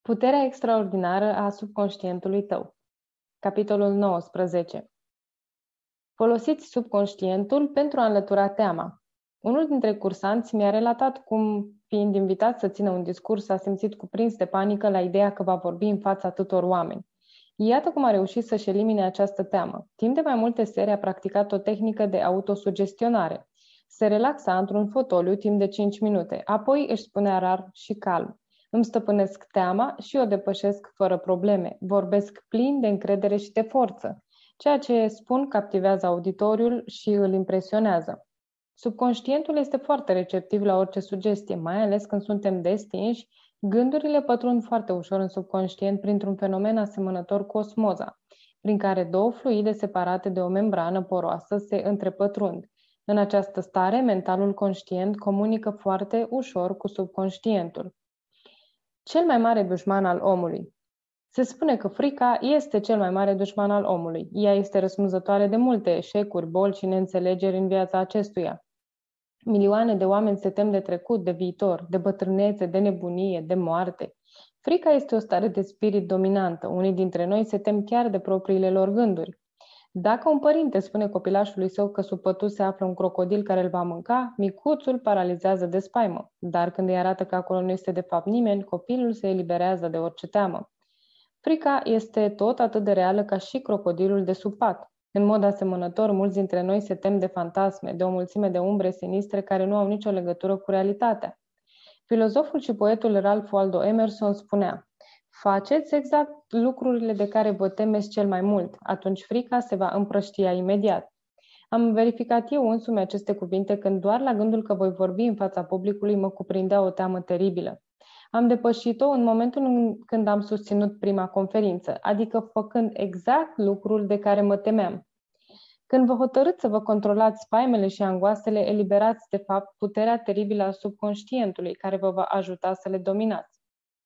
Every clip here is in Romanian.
Puterea extraordinară a subconștientului tău. Capitolul 19. Folosiți subconștientul pentru a înlătura teama. Unul dintre cursanți mi-a relatat cum, fiind invitat să țină un discurs, a simțit cuprins de panică la ideea că va vorbi în fața atâtor oameni. Iată cum a reușit să-și elimine această teamă. Timp de mai multe serii a practicat o tehnică de autosugestionare. Se relaxa într-un fotoliu timp de 5 minute, apoi își spunea rar și calm: îmi stăpânesc teama și o depășesc fără probleme. Vorbesc plin de încredere și de forță. Ceea ce spun captivează auditoriul și îl impresionează. Subconștientul este foarte receptiv la orice sugestie, mai ales când suntem destinși. Gândurile pătrund foarte ușor în subconștient printr-un fenomen asemănător cu osmoza, prin care două fluide separate de o membrană poroasă se întrepătrund. În această stare, mentalul conștient comunică foarte ușor cu subconștientul. Cel mai mare dușman al omului. Se spune că frica este cel mai mare dușman al omului. Ea este răspunzătoare de multe eșecuri, boli și neînțelegeri în viața acestuia. Milioane de oameni se tem de trecut, de viitor, de bătrânețe, de nebunie, de moarte. Frica este o stare de spirit dominantă. Unii dintre noi se tem chiar de propriile lor gânduri. Dacă un părinte spune copilașului său că sub pătus se află un crocodil care îl va mânca, micuțul paralizează de spaimă. Dar când îi arată că acolo nu este de fapt nimeni, copilul se eliberează de orice teamă. Frica este tot atât de reală ca și crocodilul de sub pat. În mod asemănător, mulți dintre noi se tem de fantasme, de o mulțime de umbre sinistre care nu au nicio legătură cu realitatea. Filozoful și poetul Ralph Waldo Emerson spunea: faceți exact lucrurile de care vă temeți cel mai mult, atunci frica se va împrăștia imediat. Am verificat eu însumi aceste cuvinte când doar la gândul că voi vorbi în fața publicului mă cuprindea o teamă teribilă. Am depășit-o în momentul când am susținut prima conferință, adică făcând exact lucrul de care mă temeam. Când vă hotărâți să vă controlați spaimele și angoasele, eliberați de fapt puterea teribilă a subconștientului, care vă va ajuta să le dominați.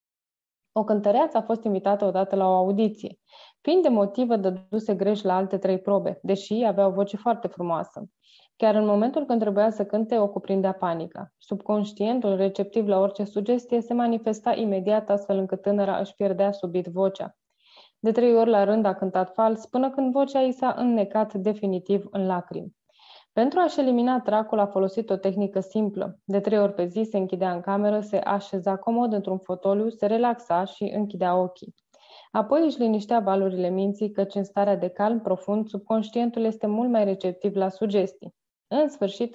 O cântăreață a fost invitată odată la o audiție. Fiind de motivă, dăduse greș la alte 3 probe, deși avea o voce foarte frumoasă. Chiar în momentul când trebuia să cânte, o cuprindea panica. Subconștientul, receptiv la orice sugestie, se manifesta imediat, astfel încât tânăra își pierdea subit vocea. De 3 ori la rând a cântat fals, până când vocea i s-a înnecat definitiv în lacrimi. Pentru a-și elimina tracul a folosit o tehnică simplă. De 3 ori pe zi se închidea în cameră, se așeza comod într-un fotoliu, se relaxa și închidea ochii. Apoi își liniștea valurile minții, căci în starea de calm profund, subconștientul este mult mai receptiv la sugestii. În sfârșit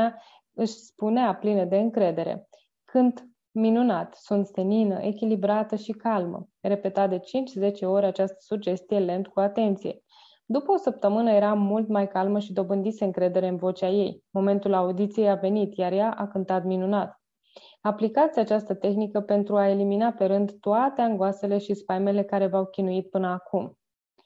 își spunea plină de încredere: cânt minunat, sunt senină, echilibrată și calmă. Repeta de 5-10 ori această sugestie lent cu atenție. După o săptămână era mult mai calmă și dobândise încredere în vocea ei. Momentul audiției a venit, iar ea a cântat minunat. Aplicați această tehnică pentru a elimina pe rând toate angoasele și spaimele care v-au chinuit până acum.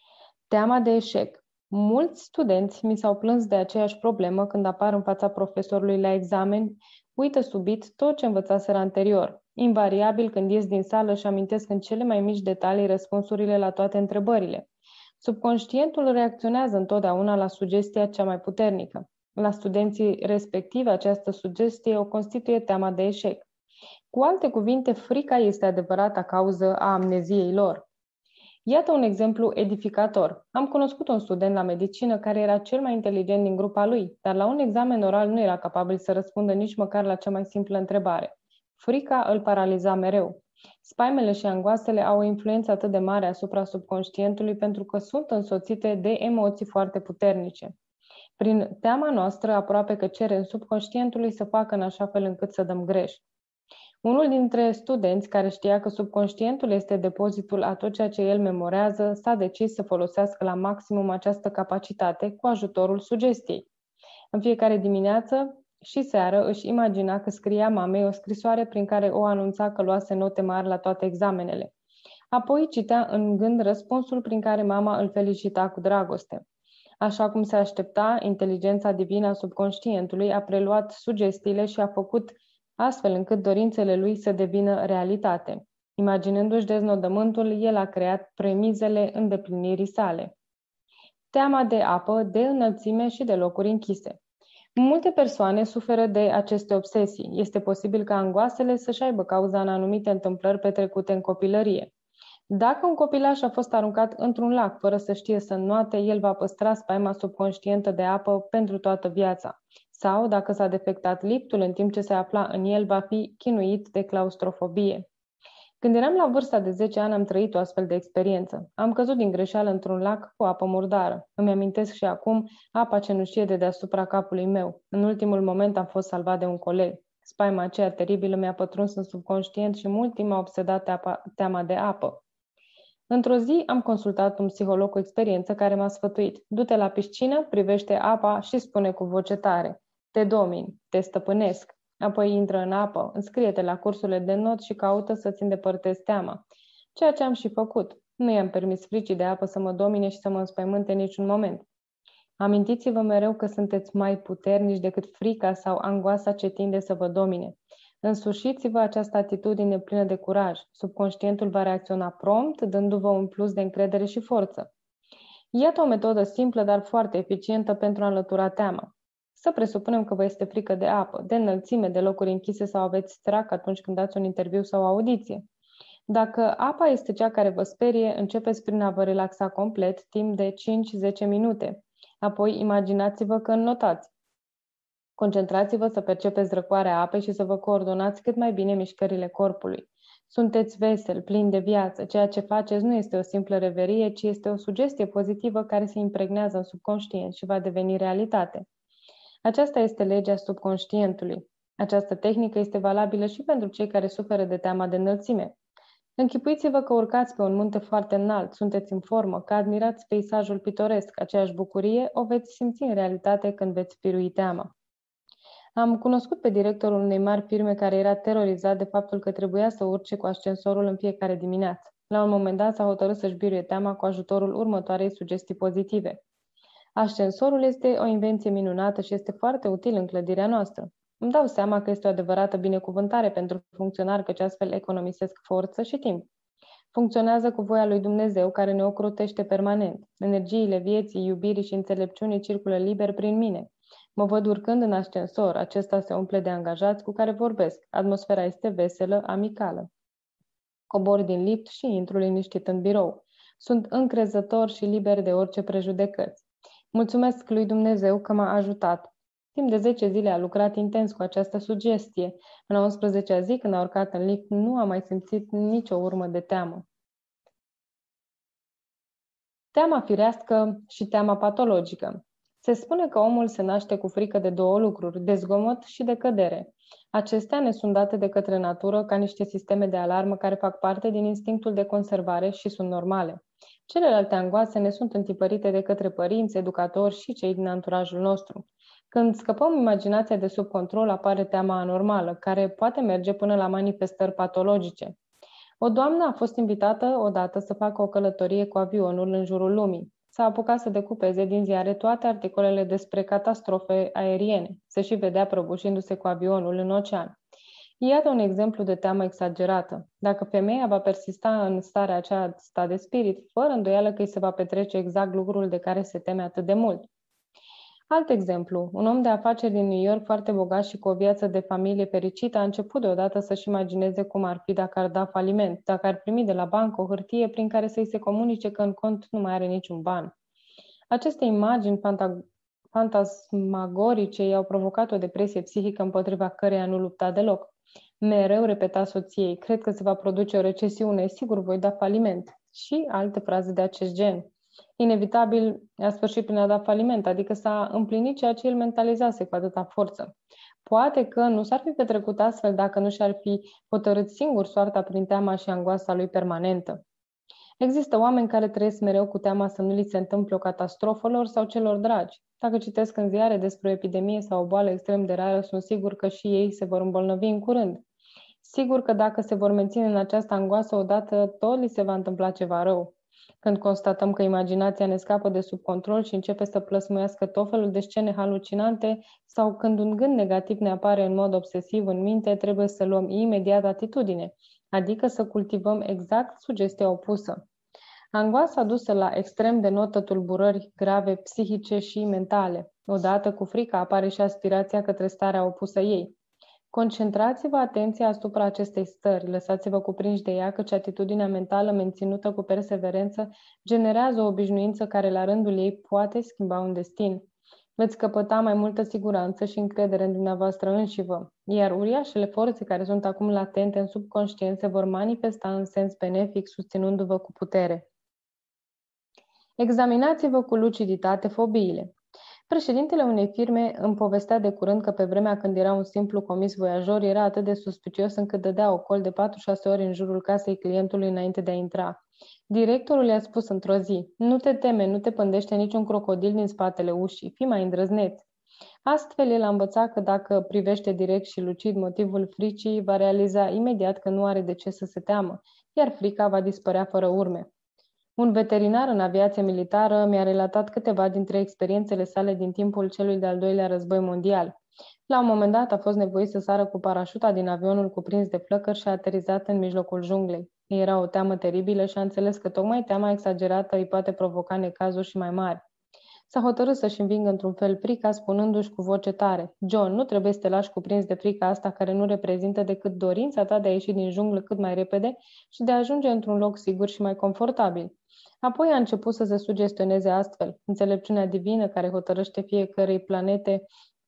Teama de eșec. Mulți studenți mi s-au plâns de aceeași problemă când apar în fața profesorului la examen, uită subit tot ce învățaseră anterior. Invariabil, când ies din sală, își amintesc în cele mai mici detalii răspunsurile la toate întrebările. Subconștientul reacționează întotdeauna la sugestia cea mai puternică. La studenții respectivi, această sugestie o constituie teama de eșec. Cu alte cuvinte, frica este adevărata cauză a amneziei lor. Iată un exemplu edificator. Am cunoscut un student la medicină care era cel mai inteligent din grupa lui, dar la un examen oral nu era capabil să răspundă nici măcar la cea mai simplă întrebare. Frica îl paraliza mereu. Spaimele și angoasele au o influență atât de mare asupra subconștientului pentru că sunt însoțite de emoții foarte puternice. Prin teama noastră, aproape că cerem subconștientului să facă în așa fel încât să dăm greș. Unul dintre studenți, care știa că subconștientul este depozitul a tot ceea ce el memorează, s-a decis să folosească la maximum această capacitate cu ajutorul sugestiei. În fiecare dimineață și seară își imagina că scria mamei o scrisoare prin care o anunța că luase note mari la toate examenele. Apoi citea în gând răspunsul prin care mama îl felicita cu dragoste. Așa cum se aștepta, inteligența divină a subconștientului a preluat sugestiile și a făcut astfel încât dorințele lui să devină realitate. Imaginându-și deznodământul, el a creat premizele îndeplinirii sale. Teama de apă, de înălțime și de locuri închise. Multe persoane suferă de aceste obsesii. Este posibil ca angoasele să-și aibă cauza în anumite întâmplări petrecute în copilărie. Dacă un copilaș a fost aruncat într-un lac fără să știe să înnoate, el va păstra spaima subconștientă de apă pentru toată viața. Sau, dacă s-a defectat liftul în timp ce se afla în el, va fi chinuit de claustrofobie. Când eram la vârsta de 10 ani, am trăit o astfel de experiență. Am căzut din greșeală într-un lac cu apă murdară. Îmi amintesc și acum apa cenușie de deasupra capului meu. În ultimul moment am fost salvat de un coleg. Spaima aceea teribilă mi-a pătruns în subconștient și mult timp m-a obsedat teama de apă. Într-o zi am consultat un psiholog cu experiență care m-a sfătuit. Du-te la piscină, privește apa și spune cu voce tare: te domini, te stăpânesc. Apoi intră în apă, înscrie-te la cursurile de not și caută să-ți îndepărtezi teama. Ceea ce am și făcut. Nu i-am permis fricii de apă să mă domine și să mă înspăimânte niciun moment. Amintiți-vă mereu că sunteți mai puternici decât frica sau angoasa ce tinde să vă domine. Însușiți-vă această atitudine plină de curaj. Subconștientul va reacționa prompt, dându-vă un plus de încredere și forță. Iată o metodă simplă, dar foarte eficientă pentru a înlătura teama. Să presupunem că vă este frică de apă, de înălțime, de locuri închise sau aveți strach atunci când dați un interviu sau o audiție. Dacă apa este cea care vă sperie, începeți prin a vă relaxa complet timp de 5-10 minute. Apoi imaginați-vă că înnotați. Concentrați-vă să percepeți răcoarea apei și să vă coordonați cât mai bine mișcările corpului. Sunteți vesel, plini de viață. Ceea ce faceți nu este o simplă reverie, ci este o sugestie pozitivă care se impregnează în subconștient și va deveni realitate. Aceasta este legea subconștientului. Această tehnică este valabilă și pentru cei care suferă de teama de înălțime. Închipuiți-vă că urcați pe un munte foarte înalt, sunteți în formă, că admirați peisajul pitoresc. Aceeași bucurie o veți simți în realitate când veți birui teama. Am cunoscut pe directorul unei mari firme care era terorizat de faptul că trebuia să urce cu ascensorul în fiecare dimineață. La un moment dat s-a hotărât să-și biruie teama cu ajutorul următoarei sugestii pozitive. Ascensorul este o invenție minunată și este foarte util în clădirea noastră. Îmi dau seama că este o adevărată binecuvântare pentru funcționari, căci astfel economisesc forță și timp. Funcționează cu voia lui Dumnezeu, care ne ocrotește permanent. Energiile vieții, iubirii și înțelepciunii circulă liber prin mine. Mă văd urcând în ascensor, acesta se umple de angajați cu care vorbesc. Atmosfera este veselă, amicală. Cobor din lift și intru liniștit în birou. Sunt încrezător și liber de orice prejudecăți. Mulțumesc lui Dumnezeu că m-a ajutat. Timp de 10 zile a lucrat intens cu această sugestie. În a 11-a zi, când a urcat în lift, nu a mai simțit nicio urmă de teamă. Teama firească și teama patologică. Se spune că omul se naște cu frică de două lucruri, de zgomot și de cădere. Acestea ne sunt date de către natură ca niște sisteme de alarmă care fac parte din instinctul de conservare și sunt normale. Celelalte angoase ne sunt întipărite de către părinți, educatori și cei din anturajul nostru. Când scăpăm imaginația de sub control, apare teama anormală, care poate merge până la manifestări patologice. O doamnă a fost invitată odată să facă o călătorie cu avionul în jurul lumii. S-a apucat să decupeze din ziare toate articolele despre catastrofe aeriene. Se și vedea prăbușindu-se cu avionul în ocean. Iată un exemplu de teamă exagerată. Dacă femeia va persista în starea aceasta de spirit, fără îndoială că îi se va petrece exact lucrul de care se teme atât de mult. Alt exemplu, un om de afaceri din New York foarte bogat și cu o viață de familie fericită a început deodată să-și imagineze cum ar fi dacă ar da faliment, dacă ar primi de la bancă o hârtie prin care să-i se comunice că în cont nu mai are niciun ban. Aceste imagini fantasmagorice i-au provocat o depresie psihică împotriva căreia nu lupta deloc. Mereu repeta soției: cred că se va produce o recesiune, sigur voi da faliment. Și alte fraze de acest gen. Inevitabil a sfârșit prin a da faliment, adică s-a împlinit ceea ce el mentalizase cu atâta forță. Poate că nu s-ar fi petrecut astfel dacă nu și-ar fi hotărât singur soarta prin teama și angoasa lui permanentă. Există oameni care trăiesc mereu cu teama să nu li se întâmple o catastrofă lor sau celor dragi. Dacă citesc în ziare despre o epidemie sau o boală extrem de rară, sunt sigur că și ei se vor îmbolnăvi în curând. Sigur că dacă se vor menține în această angoasă odată, tot li se va întâmpla ceva rău. Când constatăm că imaginația ne scapă de sub control și începe să plăsmuiască tot felul de scene halucinante sau când un gând negativ ne apare în mod obsesiv în minte, trebuie să luăm imediat atitudine, adică să cultivăm exact sugestia opusă. Angoasa dusă la extrem denotă tulburări grave psihice și mentale. Odată cu frica apare și aspirația către starea opusă ei. Concentrați-vă atenția asupra acestei stări, lăsați-vă cuprinși de ea, căci atitudinea mentală menținută cu perseverență generează o obișnuință care la rândul ei poate schimba un destin. Veți căpăta mai multă siguranță și încredere în dumneavoastră înșivă, iar uriașele forțe care sunt acum latente în subconștient se vor manifesta în sens benefic, susținându-vă cu putere. Examinați-vă cu luciditate fobiile. Președintele unei firme îmi povestea de curând că pe vremea când era un simplu comis voiajor, era atât de suspicios încât dădea ocol de 4-6 ori în jurul casei clientului înainte de a intra. Directorul i-a spus într-o zi: "Nu te teme, nu te pândește niciun crocodil din spatele ușii, fii mai îndrăzneț." Astfel, el a învățat că dacă privește direct și lucid motivul fricii, va realiza imediat că nu are de ce să se teamă, iar frica va dispărea fără urme. Un veterinar în aviație militară mi-a relatat câteva dintre experiențele sale din timpul celui de-al doilea război mondial. La un moment dat a fost nevoit să sară cu parașuta din avionul cuprins de flăcări și a aterizat în mijlocul junglei. Era o teamă teribilă și a înțeles că tocmai teama exagerată îi poate provoca necazuri și mai mari. S-a hotărât să-și învingă într-un fel frica, spunându-și cu voce tare: "John, nu trebuie să te lași cuprins de frica asta care nu reprezintă decât dorința ta de a ieși din junglă cât mai repede și de a ajunge într-un loc sigur și mai confortabil." Apoi a început să se sugestioneze astfel: "Înțelepciunea divină care hotărăște fiecărei planete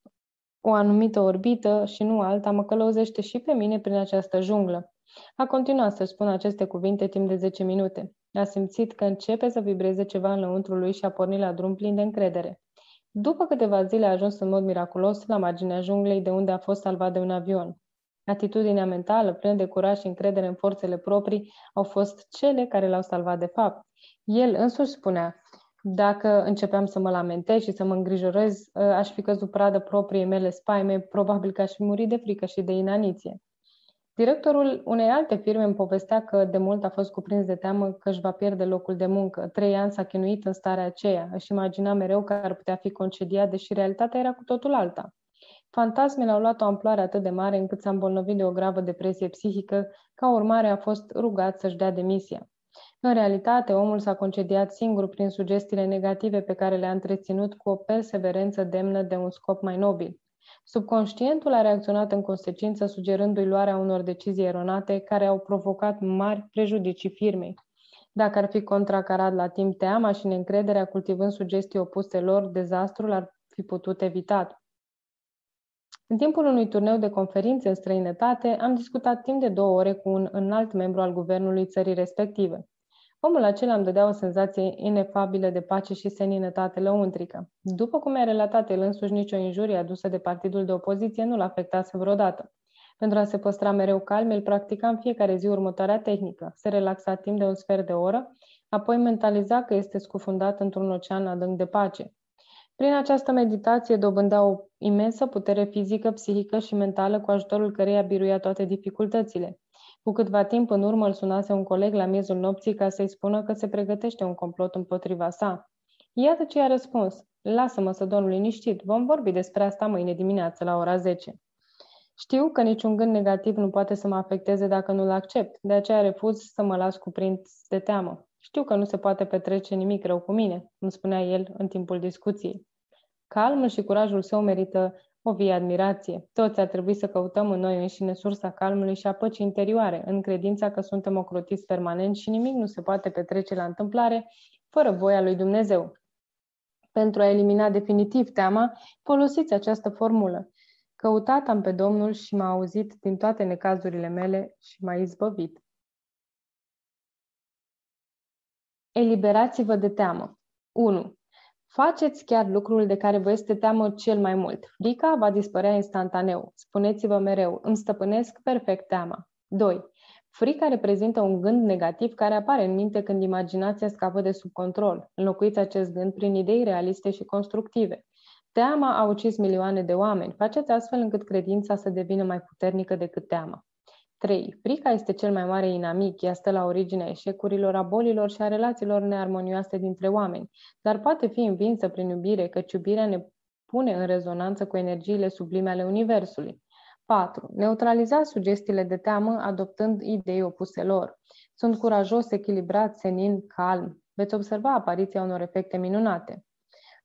o anumită orbită și nu alta mă călăuzește și pe mine prin această junglă." A continuat să spună aceste cuvinte timp de 10 minute. A simțit că începe să vibreze ceva înăuntru lui și a pornit la drum plin de încredere. După câteva zile a ajuns în mod miraculos la marginea junglei, de unde a fost salvat de un avion. Atitudinea mentală, plină de curaj și încredere în forțele proprii, au fost cele care l-au salvat de fapt. El însuși spunea: "Dacă începeam să mă lamentez și să mă îngrijorez, aș fi căzut pradă propriei mele spaime, probabil că aș fi murit de frică și de inaniție." Directorul unei alte firme îmi povestea că de mult a fost cuprins de teamă că își va pierde locul de muncă. 3 ani s-a chinuit în starea aceea, își imagina mereu că ar putea fi concediat, deși realitatea era cu totul alta. Fantasmele au luat o amploare atât de mare încât s-a îmbolnăvit de o gravă depresie psihică, ca urmare a fost rugat să-și dea demisia. În realitate, omul s-a concediat singur prin sugestiile negative pe care le-a întreținut cu o perseverență demnă de un scop mai nobil. Subconștientul a reacționat în consecință, sugerându-i luarea unor decizii eronate care au provocat mari prejudicii firmei. Dacă ar fi contracarat la timp teama și neîncrederea, cultivând sugestii opuse lor, dezastrul ar fi putut evitat. În timpul unui turneu de conferințe în străinătate, am discutat timp de 2 ore cu un înalt membru al guvernului țării respective. Omul acela îmi dădea o senzație inefabilă de pace și seninătate lăuntrică. După cum mi-a relatat el însuși, nicio injurie adusă de partidul de opoziție nu l-afectase vreodată. Pentru a se păstra mereu calm, el practica în fiecare zi următoarea tehnică. Se relaxa timp de un sfert de oră, apoi mentaliza că este scufundat într-un ocean adânc de pace. Prin această meditație dobândea o imensă putere fizică, psihică și mentală, cu ajutorul căreia biruia toate dificultățile. Cu câtva timp în urmă îl sunase un coleg la miezul nopții ca să-i spună că se pregătește un complot împotriva sa. Iată ce i-a răspuns: "Lasă-mă să dorm liniștit, vom vorbi despre asta mâine dimineață la ora 10. Știu că niciun gând negativ nu poate să mă afecteze dacă nu-l accept, de aceea refuz să mă las cuprins de teamă. Știu că nu se poate petrece nimic rău cu mine," îmi spunea el în timpul discuției. Calmul și curajul său merită o vie admirație. Toți ar trebui să căutăm în noi înșine sursa calmului și a păcii interioare, în credința că suntem ocrotiți permanent și nimic nu se poate petrece la întâmplare fără voia lui Dumnezeu. Pentru a elimina definitiv teama, folosiți această formulă: "Căutat am pe Domnul și m-a auzit din toate necazurile mele și m-a izbăvit." Eliberați-vă de teamă. 1. Faceți chiar lucrul de care vă este teamă cel mai mult. Frica va dispărea instantaneu. Spuneți-vă mereu: "Îmi stăpânesc perfect teama." 2. Frica reprezintă un gând negativ care apare în minte când imaginația scapă de sub control. Înlocuiți acest gând prin idei realiste și constructive. Teama a ucis milioane de oameni. Faceți astfel încât credința să devină mai puternică decât teama. 3. Frica este cel mai mare inamic. Ea stă la originea eșecurilor, a bolilor și a relațiilor nearmonioase dintre oameni, dar poate fi învinsă prin iubire, căci iubirea ne pune în rezonanță cu energiile sublime ale Universului. 4. Neutralizați sugestiile de teamă adoptând idei opuse lor. Sunt curajos, echilibrat, senin, calm. Veți observa apariția unor efecte minunate.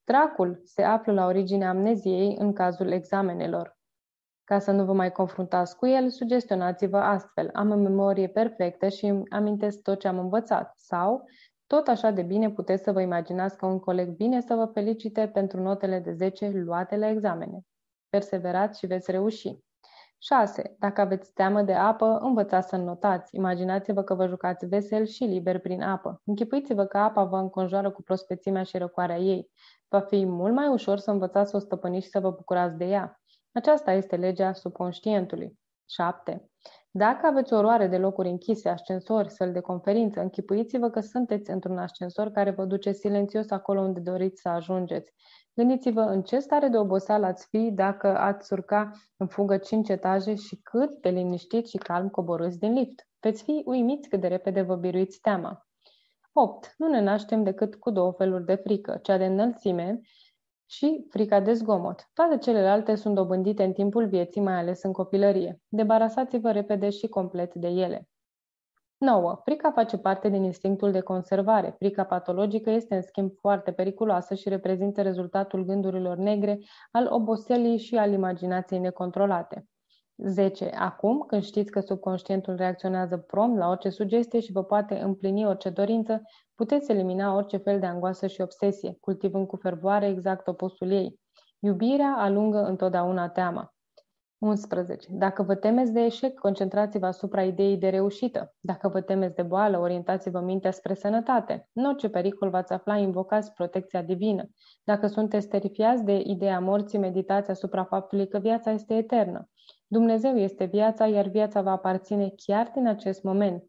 Dracul se află la originea amneziei în cazul examenelor. Ca să nu vă mai confruntați cu el, sugestionați-vă astfel: am o memorie perfectă și îmi amintesc tot ce am învățat. Sau, tot așa de bine puteți să vă imaginați că un coleg vine să vă felicite pentru notele de 10 luate la examene. Perseverați și veți reuși. 6. Dacă aveți teamă de apă, învățați să înnotați. Imaginați-vă că vă jucați vesel și liber prin apă. Închipuiți-vă că apa vă înconjoară cu prospețimea și răcoarea ei. Va fi mult mai ușor să învățați să o stăpâniți și să vă bucurați de ea. Aceasta este legea subconștientului. 7. Dacă aveți oroare de locuri închise, ascensori, săli de conferință, închipuiți-vă că sunteți într-un ascensor care vă duce silențios acolo unde doriți să ajungeți. Gândiți-vă în ce stare de oboseală ați fi dacă ați urca în fugă 5 etaje și cât de liniștit și calm coborâți din lift. Veți fi uimiți cât de repede vă biruiți teama. 8. Nu ne naștem decât cu două feluri de frică, cea de înălțime și frica de zgomot. Toate celelalte sunt dobândite în timpul vieții, mai ales în copilărie. Debarasați-vă repede și complet de ele. 9. Frica face parte din instinctul de conservare. Frica patologică este, în schimb, foarte periculoasă și reprezintă rezultatul gândurilor negre, al oboselii și al imaginației necontrolate. 10. Acum, când știți că subconștientul reacționează prompt la orice sugestie și vă poate împlini orice dorință, puteți elimina orice fel de angoasă și obsesie, cultivând cu fervoare exact opusul ei. Iubirea alungă întotdeauna teama. 11. Dacă vă temeți de eșec, concentrați-vă asupra ideii de reușită. Dacă vă temeți de boală, orientați-vă mintea spre sănătate. În orice pericol v-ați afla, invocați protecția divină. Dacă sunteți terifiați de ideea morții, meditați asupra faptului că viața este eternă. Dumnezeu este viața, iar viața va aparține chiar din acest moment.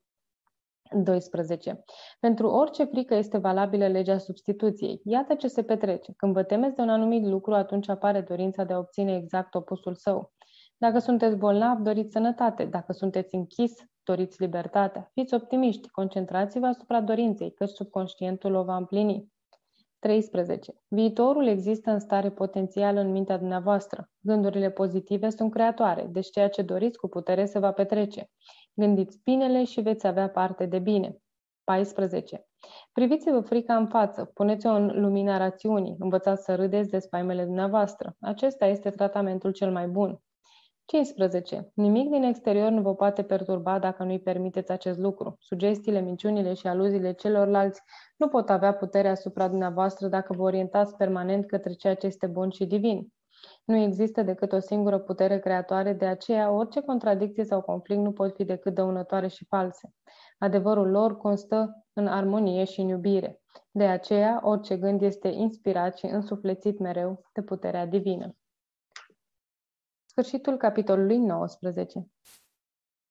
12. Pentru orice frică este valabilă legea substituției. Iată ce se petrece. Când vă temeți de un anumit lucru, atunci apare dorința de a obține exact opusul său. Dacă sunteți bolnav, doriți sănătate. Dacă sunteți închis, doriți libertatea. Fiți optimiști, concentrați-vă asupra dorinței, căci subconștientul o va împlini. 13. Viitorul există în stare potențială în mintea dumneavoastră. Gândurile pozitive sunt creatoare, deci ceea ce doriți cu putere se va petrece. Gândiți binele și veți avea parte de bine. 14. Priviți-vă frica în față, puneți-o în lumina rațiunii, învățați să râdeți de spaimele dumneavoastră. Acesta este tratamentul cel mai bun. 15. Nimic din exterior nu vă poate perturba dacă nu-i permiteți acest lucru. Sugestiile, minciunile și aluziile celorlalți nu pot avea putere asupra dumneavoastră dacă vă orientați permanent către ceea ce este bun și divin. Nu există decât o singură putere creatoare, de aceea orice contradicție sau conflict nu pot fi decât dăunătoare și false. Adevărul lor constă în armonie și în iubire. De aceea, orice gând este inspirat și însuflețit mereu de puterea divină. Sfârșitul capitolului 19.